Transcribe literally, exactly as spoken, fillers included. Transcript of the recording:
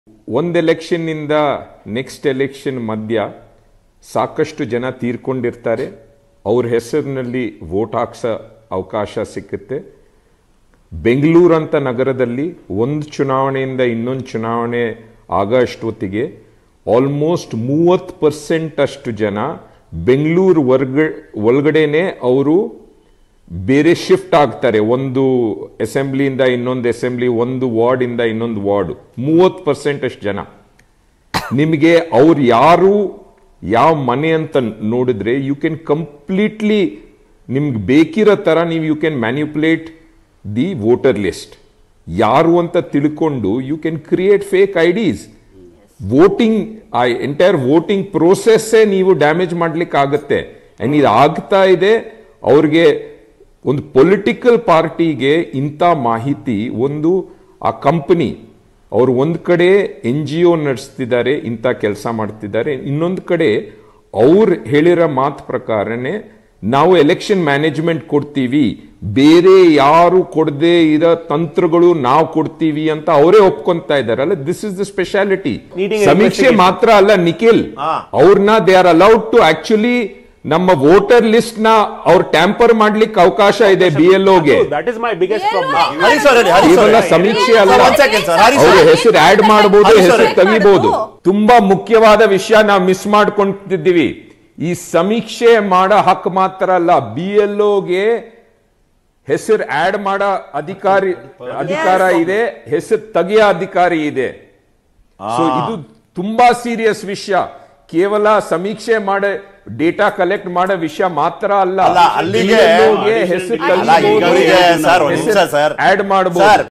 ಒಂದು ಎಲೆಕ್ಷನ್ ಇಂದ next election ಮಧ್ಯ ಸಾಕಷ್ಟು ಜನ ತೀರ್ಕೊಂಡಿರ್ತಾರೆ. ಅವ್ರ ಹೆಸರಿನಲ್ಲಿ ವೋಟ್ ಹಾಕ್ಸೋ ಅವಕಾಶ ಸಿಕ್ಕುತ್ತೆ. ಬೆಂಗಳೂರು ಅಂತ ನಗರದಲ್ಲಿ ಒಂದು ಚುನಾವಣೆಯಿಂದ ಇನ್ನೊಂದು ಚುನಾವಣೆ ಆಗಷ್ಟೊತ್ತಿಗೆ ಆಲ್ಮೋಸ್ಟ್ ಮೂವತ್ತು ಪರ್ಸೆಂಟ್ ಅಷ್ಟು ಜನ ಬೆಂಗಳೂರು ವರ್ಗ ಒಳಗಡೆನೆ ಅವರು ಬೇರೆ ಶಿಫ್ಟ್ ಆಗ್ತಾರೆ. ಒಂದು ಅಸೆಂಬ್ಲಿಯಿಂದ ಇನ್ನೊಂದು ಅಸೆಂಬ್ಲಿ, ಒಂದು ವಾರ್ಡ್ ಇಂದ ಇನ್ನೊಂದು ವಾರ್ಡ್. ಮೂವತ್ತು ಪರ್ಸೆಂಟ್ ಅಷ್ಟು ಜನ ನಿಮಗೆ ಅವ್ರು ಯಾರು ಯಾವ ಮನೆ ಅಂತ ನೋಡಿದ್ರೆ ಯು ಕ್ಯಾನ್ ಕಂಪ್ಲೀಟ್ಲಿ ನಿಮ್ಗೆ ಬೇಕಿರೋ ತರ ನೀವು you can manipulate the voter list. ಯಾರು ಅಂತ ತಿಳ್ಕೊಂಡು you can create fake IDs. Voting ಆ ಎಂಟೈರ್ ವೋಟಿಂಗ್ ಪ್ರೋಸೆಸ್ಸೇ ನೀವು ಡ್ಯಾಮೇಜ್ ಮಾಡ್ಲಿಕ್ಕೆ ಆಗುತ್ತೆ. ಅಂಡ್ ಇದು ಆಗ್ತಾ ಇದೆ. ಅವ್ರಿಗೆ ಒಂದು ಪೊಲಿಟಿಕಲ್ ಪಾರ್ಟಿಗೆ ಇಂಥ ಮಾಹಿತಿ, ಒಂದು ಆ ಕಂಪನಿ ಅವರು ಒಂದು ಕಡೆ ಎನ್ ಜಿ ಒ ನಡೆಸ್ತಿದ್ದಾರೆ, ಇಂಥ ಕೆಲಸ ಮಾಡ್ತಿದ್ದಾರೆ. ಇನ್ನೊಂದು ಕಡೆ ಅವ್ರು ಹೇಳಿರೋ ಮಾತು ಪ್ರಕಾರನೇ ನಾವು ಎಲೆಕ್ಷನ್ ಮ್ಯಾನೇಜ್ಮೆಂಟ್ ಕೊಡ್ತೀವಿ, ಬೇರೆ ಯಾರು ಕೊಡದೆ ಇರೋ ತಂತ್ರಗಳು ನಾವು ಕೊಡ್ತೀವಿ ಅಂತ ಅವರೇ ಒಪ್ಕೊಂತಾ ಇದಾರಲ್ಲ. This is the speciality. ಸಮೀಕ್ಷೆ ಮಾತ್ರ ಅಲ್ಲ ನಿಖಿಲ್, ಅವ್ರನ್ನ they are allowed to actually ನಮ್ಮ ವೋಟರ್ ಲಿಸ್ಟ್ ನ ಅವ್ರು ಟ್ಯಾಂಪರ್ ಮಾಡ್ಲಿಕ್ಕೆ ಅವಕಾಶ ಇದೆ ಬಿ ಎಲ್ ಓಗೆ. ಸಮೀಕ್ಷೆ ಅಲ್ಲ, ಅವ್ರ ಹೆಸರು ಆಡ್ ಮಾಡಬಹುದು, ಹೆಸರು ತೆಗಿಬಹುದು. ತುಂಬಾ ಮುಖ್ಯವಾದ ವಿಷಯ ನಾವು ಮಿಸ್ ಮಾಡ್ಕೊಂಡಿದ್ದೀವಿ. ಈ ಸಮೀಕ್ಷೆ ಮಾಡೋ ಹಕ್ಕು ಮಾತ್ರ ಅಲ್ಲ, ಬಿ ಎಲ್ ಓಗೆ ಹೆಸರು ಆಡ್ ಮಾಡೋ ಅಧಿಕಾರಿ ಅಧಿಕಾರ ಇದೆ, ಹೆಸರು ತೆಗೆಯೋ ಅಧಿಕಾರಿ ಇದೆ. ಸೊ ಇದು ತುಂಬಾ ಸೀರಿಯಸ್ ವಿಷಯ. ಕೇವಲ ಸಮೀಕ್ಷೆ ಮಾಡ ಡೇಟಾ ಕಲೆಕ್ಟ್ ಮಾಡೋ ವಿಷಯ ಮಾತ್ರ ಅಲ್ಲ, ಹೆಸರು ಆಡ್ ಮಾಡಬಹುದು.